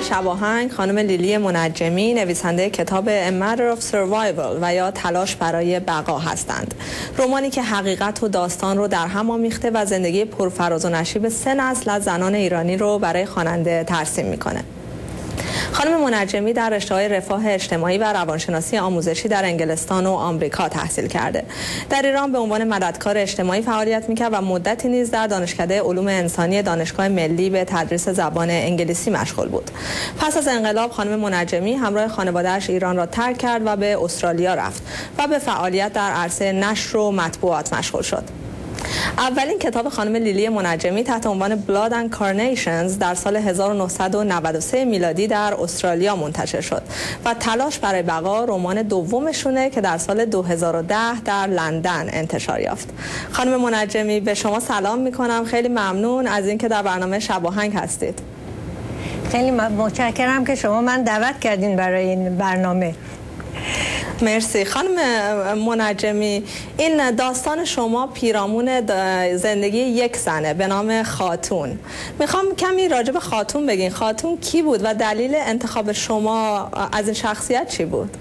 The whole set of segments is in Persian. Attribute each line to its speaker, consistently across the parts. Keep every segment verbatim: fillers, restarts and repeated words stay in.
Speaker 1: شباهنگ خانم لیلی منجمی نویسنده کتاب A Matter of Survival و یا تلاش برای بقا هستند. رمانی که حقیقت و داستان رو در هم آمیخته و زندگی پرفراز و نشیب سه نسل از زنان ایرانی رو برای خواننده ترسیم میکنه. خانم منجمی در رشته‌های رفاه اجتماعی و روانشناسی آموزشی در انگلستان و آمریکا تحصیل کرده. در ایران به عنوان مددکار اجتماعی فعالیت می‌کرد و مدتی نیز در دانشکده علوم انسانی دانشگاه ملی به تدریس زبان انگلیسی مشغول بود. پس از انقلاب خانم منجمی همراه خانواده‌اش ایران را ترک کرد و به استرالیا رفت و به فعالیت در عرصه نشر و مطبوعات مشغول شد. اولین کتاب خانم لیلی منجمی تحت عنوان Blood and Carnations در سال هزار و نهصد و نود و سه میلادی در استرالیا منتشر شد و تلاش برای بقا رمان دومشونه که در سال دو هزار و ده در لندن انتشار یافت. خانم منجمی به شما سلام میکنم. خیلی ممنون از اینکه در برنامه شباهنگ هستید.
Speaker 2: خیلی متشکرم که شما من دعوت کردین برای این برنامه.
Speaker 1: مرسی. خانم منجمی، این داستان شما پیرامون زندگی یک زنه به نام خاتون. میخوام کمی راجع به خاتون بگین. خاتون کی بود و دلیل انتخاب شما از این شخصیت چی بود؟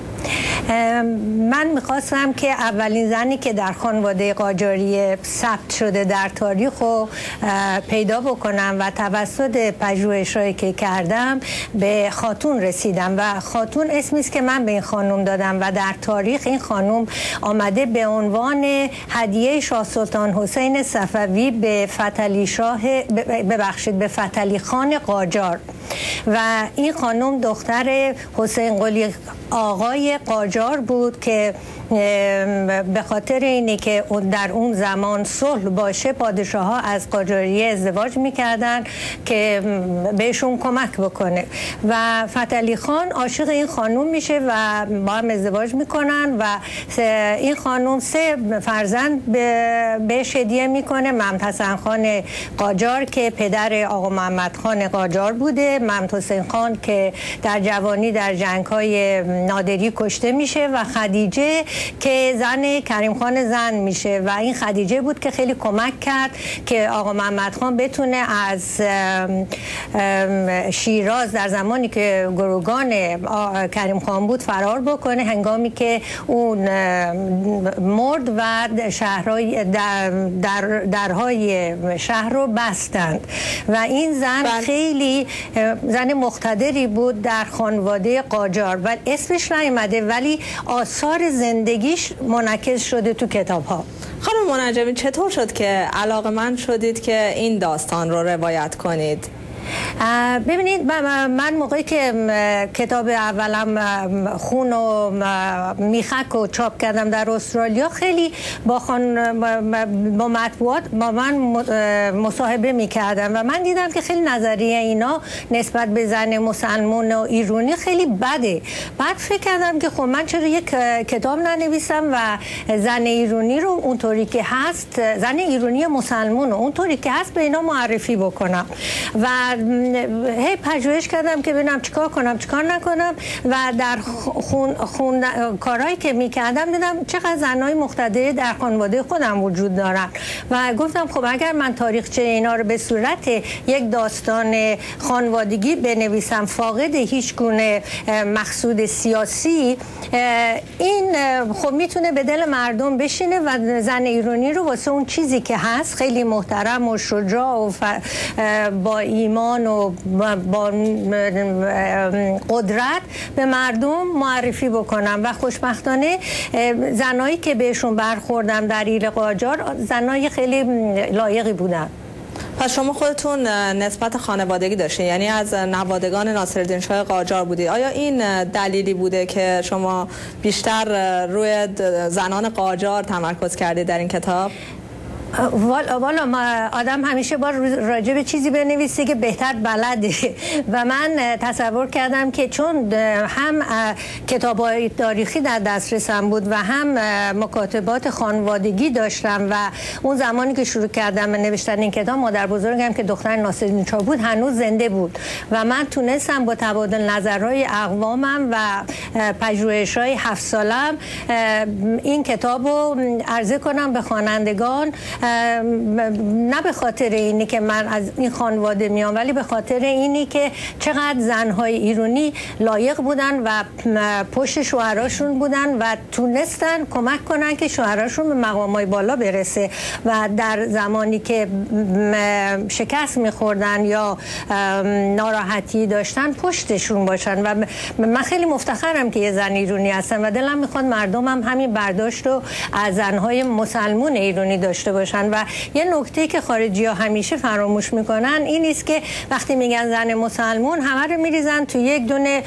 Speaker 2: من میخواستم که اولین زنی که در خانواده قاجاری ثبت شده در تاریخ رو پیدا بکنم و توسط پژوهش‌هایی که کردم به خاتون رسیدم و خاتون اسمی است که من به این خانم دادم و در تاریخ این خانم آمده به عنوان هدیه شاه سلطان حسین صفوی به فتحعلی شاه ببخشید به فتحعلی خان قاجار و این خانم دختر حسین قلی آقای قاجار بود که به خاطر اینه که در اون زمان صلح باشه پادشاه ها از قاجاریه ازدواج میکردن که بهشون کمک بکنه و فتحعلی خان عاشق این خانوم میشه و با هم ازدواج میکنن و این خانوم سه فرزند بهش هدیه میکنه. ممتحسن خان قاجار که پدر آقا محمد خان قاجار بوده، ممتحسن خان که در جوانی در جنگ‌های نادری کشته میشه و خدیجه که زن کریم خان زند میشه و این خدیجه بود که خیلی کمک کرد که آقا محمد خان بتونه از شیراز در زمانی که گروگان کریم خان بود فرار بکنه هنگامی که اون مرد و شهرهای در در درهای شهر رو بستند و این زن بل. خیلی زن مقتدری بود در خانواده قاجار و اسمش نیامده ولی آثار زندگیش منعکس شده تو کتاب ها.
Speaker 1: خانم منجمی، چطور شد که علاقه‌مند شدید که این داستان رو روایت کنید؟
Speaker 2: ببینید من موقعی که کتاب اولم خون و میخک رو چاپ کردم در استرالیا خیلی با خان با مطبوعات با من مصاحبه میکردم و من دیدم که خیلی نظریه اینا نسبت به زن مسلمان و ایرانی خیلی بده. بعد فکر کردم که خب من چرا یک کتاب ننویسم و زن ایرانی رو اونطوری که هست، زن ایرانی مسلمان رو اونطوری که هست به اینا معرفی بکنم و هی پژوهش کردم که ببینم چیکار کنم چیکار نکنم و در خون, خون کارهایی که میکردم دیدم چقدر زنای مقتدری در خانواده خودم وجود دارن و گفتم خب اگر من تاریخچه اینا رو به صورت یک داستان خانوادگی بنویسم فاقد هیچ گونه مقصود سیاسی، این خب میتونه به دل مردم بشینه و زن ایرانی رو واسه اون چیزی که هست خیلی محترم و شجاع و با ایمان و با قدرت به مردم معرفی بکنم و خوشبختانه زنایی که بهشون برخوردم در ایل قاجار زنای خیلی لایقی بودن.
Speaker 1: پس شما خودتون نسبت خانوادگی داشتین، یعنی از نوادگان ناصرالدین شاه قاجار بودید. آیا این دلیلی بوده که شما بیشتر روی زنان قاجار تمرکز کردید در این کتاب؟
Speaker 2: والا ما آدم همیشه با راجع به چیزی بنویسه که بهتر بلده و من تصور کردم که چون هم کتاب‌های تاریخی در دسترسم بود و هم مکاتبات خانوادگی داشتم و اون زمانی که شروع کردم نوشتن این کتاب مادر بزرگم که دختر ناصرالدین شاه بود هنوز زنده بود و من تونستم با تبادل نظرهای اقوامم و پژوهش‌های هفت سالم این کتاب رو عرضه کنم به خوانندگان نه به خاطر اینی که من از این خانواده میام، ولی به خاطر اینی که چقدر زنهای ایرانی لایق بودن و پشت شوهراشون بودن و تونستن کمک کنن که شوهراشون به مقامای بالا برسه و در زمانی که شکست میخوردن یا ناراحتی داشتن پشتشون باشن. و من خیلی مفتخرم که یه زن ایرانی هستم و دلم میخواد مردم هم همین برداشت رو از زنهای مسلمون ایرانی داشته باشن. و یه نکته که خارجی ها همیشه فراموش میکنن این است که وقتی میگن زن مسلمون همه رو میریزن تو یک دونه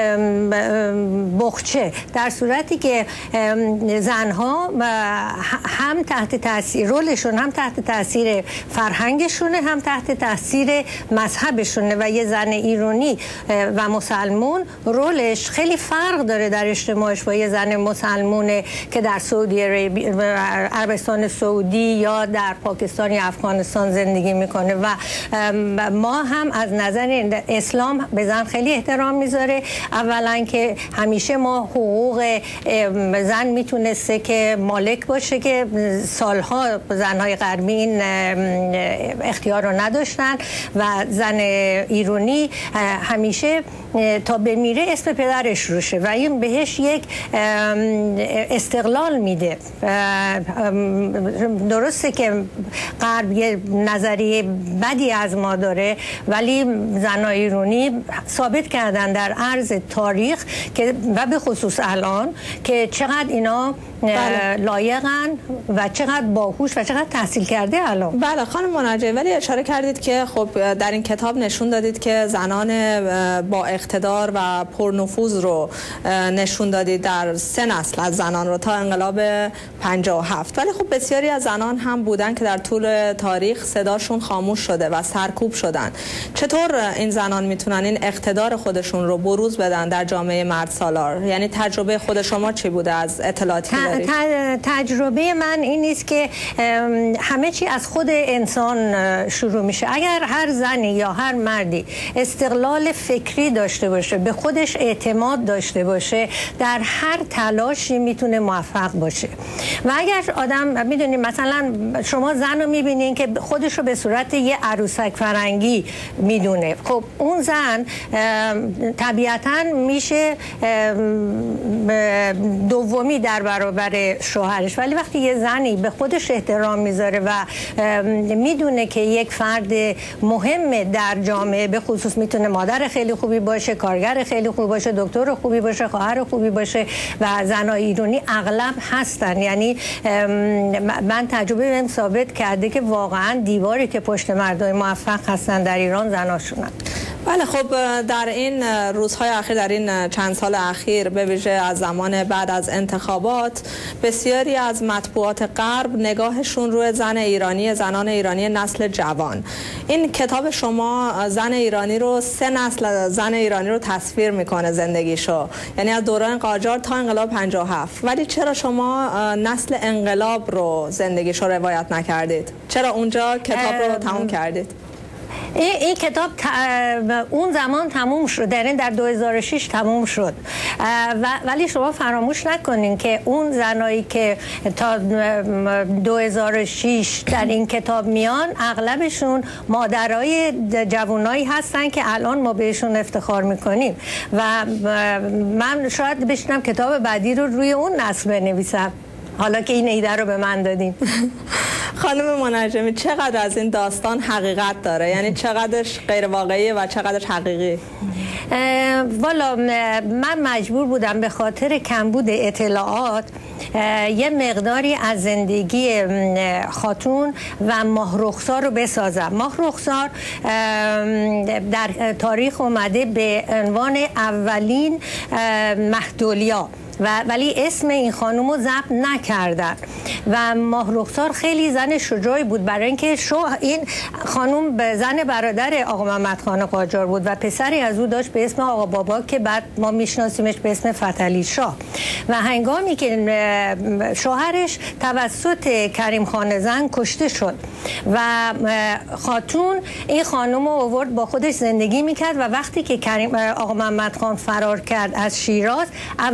Speaker 2: بخچه، در صورتی که زنها هم تحت تاثیر رولشون هم تحت تاثیر فرهنگشونه، هم تحت تاثیر مذهبشونه و یه زن ایرانی و مسلمون رولش خیلی فرق داره در اجتماعش با یه زن مسلمونه که در سعودی عربستان سعودی یا در پاکستان یا افغانستان زندگی میکنه. و ما هم از نظر اسلام به زن خیلی احترام میذاره. اولا که همیشه ما حقوق زن میتونسته که مالک باشه که سالها زنهای غربی این اختیار رو نداشتن و زن ایرانی همیشه تا بمیره اسم پدرش روشه و این بهش یک استقلال میده. درسته که غرب یه نظریه بدی از ما داره، ولی زنای ایرانی ثابت کردن در عرض تاریخ که و به خصوص الان که چقدر اینا بله. لایقن و چقدر باهوش و چقدر تحصیل کرده الان.
Speaker 1: بله خانم منجمی، ولی اشاره کردید که خب در این کتاب نشون دادید که زنان با اقتدار و پرنفوذ رو نشون دادید در سه نسل از زنان رو تا انقلاب پنجاه و هفت، ولی خب بسیاری از زنان هم بودن که در طول تاریخ صداشون خاموش شده و سرکوب شدن. چطور این زنان میتونن این اقتدار خودشون رو بروز بدن در جامعه مرد سالار؟ یعنی تجربه خود شما چی بوده از اطلاعاتی دارید؟
Speaker 2: تجربه من این نیست که همه چی از خود انسان شروع میشه. اگر هر زنی یا هر مردی استقلال فکری داشته باشه، به خودش اعتماد داشته باشه، در هر تلاشی میتونه موفق باشه. و اگر آدم میدونید مثلا شما زن رو میبینین که خودش رو به صورت یه عروسک فرنگی میدونه، خب اون زن طبیعتاً میشه دومی در برابر شوهرش. ولی وقتی یه زنی به خودش احترام میذاره و میدونه که یک فرد مهمه در جامعه، به خصوص میتونه مادر خیلی خوبی باشه، کارگر خیلی خوبی باشه، دکتر خوبی باشه، خواهر خوبی باشه و زنای ایرانی اغلب هستن. یعنی من تجربه بهم ثابت کرده که واقعا دیواری که پشت مردای موفق هستن در ایران زناشونن.
Speaker 1: بله خب در این روزهای اخیر، در این چند سال اخیر، به ویژه از زمان بعد از انتخابات، بسیاری از مطبوعات غرب نگاهشون روی زن ایرانی، زنان ایرانی نسل جوان. این کتاب شما زن ایرانی رو، سه نسل زن ایرانی رو تصویر میکنه زندگیشو، یعنی از دوران قاجار تا انقلاب پنجاه و هفت. ولی چرا شما نسل انقلاب رو زندگیشو روایت نکردید؟ چرا اونجا کتاب رو تموم کردید؟
Speaker 2: این, این کتاب اون زمان تموم شد، در این در دو هزار و شش تموم شد. و ولی شما فراموش نکنین که اون زنایی که تا دو هزار و شش در این کتاب میان اغلبشون مادرای جوانایی هستن که الان ما بهشون افتخار میکنیم و من شاید بشینم کتاب بعدی رو روی اون نسل بنویسم، حالا که این ایده رو به من دادین.
Speaker 1: خانم منجمی، چقدر از این داستان حقیقت داره؟ یعنی چقدرش غیر واقعیه و چقدرش حقیقی؟
Speaker 2: والا من مجبور بودم به خاطر کمبود اطلاعات یه مقداری از زندگی خاتون و ماه رخسار رو بسازم. ماه رخسار در تاریخ اومده به عنوان اولین مهدولیا و ولی اسم این خانم رو ضبط نکردن و ماه رخسار خیلی زن شجاعی بود، برای اینکه شو این خانم به زن برادر آقا محمد خان قاجار بود و پسری از او داشت به اسم آقا بابا که بعد ما میشناسیمش به اسم فتحعلی شاه. و هنگامی که شوهرش توسط کریم خان زند کشته شد و خاتون این خانم رو آورد با خودش زندگی میکرد و وقتی که کریم آقا محمد خان فرار کرد از شیراز، اولین کار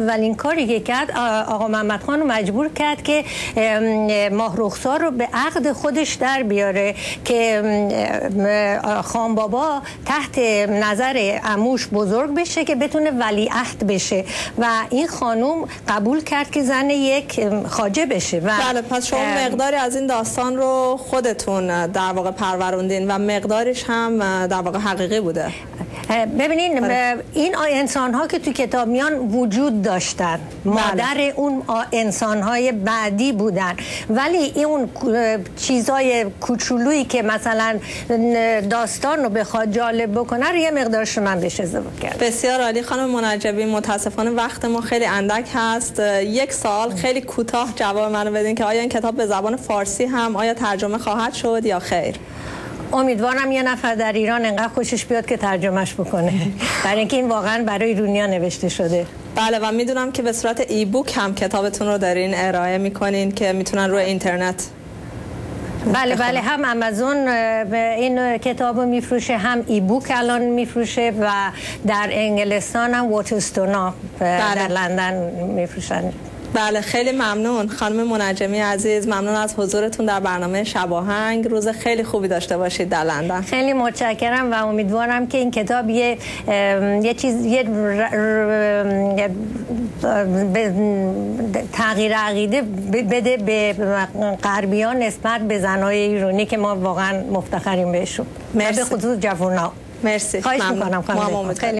Speaker 2: کاری که کرد آقا محمد خان رو مجبور کرد که ماه رخسار رو به عقد خودش در بیاره که خان بابا تحت نظر عموش بزرگ بشه که بتونه ولیعهد بشه و این خانوم قبول کرد که زن یک خواجه بشه. و
Speaker 1: بله، پس شما مقداری از این داستان رو خودتون در واقع پروروندین و مقداریش هم در واقع حقیقی بوده.
Speaker 2: ببینین این انسان ها که تو کتاب میان وجود داشتن، مادر بله. اون انسان های بعدی بودن، ولی اون چیزای کوچولویی که مثلا داستان رو بخواد جالب بکنه رو یه مقدارش من بهش اضافه کردم.
Speaker 1: بسیار عالی خانم منجمی. متاسفانه وقت ما خیلی اندک هست. یک سوال خیلی کوتاه جواب منو بدین که آیا این کتاب به زبان فارسی هم آیا ترجمه خواهد شد یا خیر؟
Speaker 2: امیدوارم یه نفر در ایران انقدر خوشش بیاد که ترجمهش بکنه، برای اینکه این واقعا برای دنیا نوشته شده.
Speaker 1: بله، و میدونم که به صورت ای بوک هم کتابتون رو دارین ارائه میکنین که میتونن روی اینترنت.
Speaker 2: بله بله، هم آمازون این کتاب رو میفروشه، هم ای بوک الان میفروشه و در انگلستان هم واترستونا در لندن میفروشن.
Speaker 1: بله، خیلی ممنون خانم منجمی عزیز، ممنون از حضورتون در برنامه شب آهنگ. روز خیلی خوبی داشته باشید در لندن.
Speaker 2: خیلی متشکرم و امیدوارم که این کتاب یه یه چیز یه تغییر عقیده بده به غربیان نسبت به زنای ایرانی که ما واقعا مفتخریم بهشون، به خصوص جوونا.
Speaker 1: مرسی.
Speaker 2: خواهش می‌کنم خانم.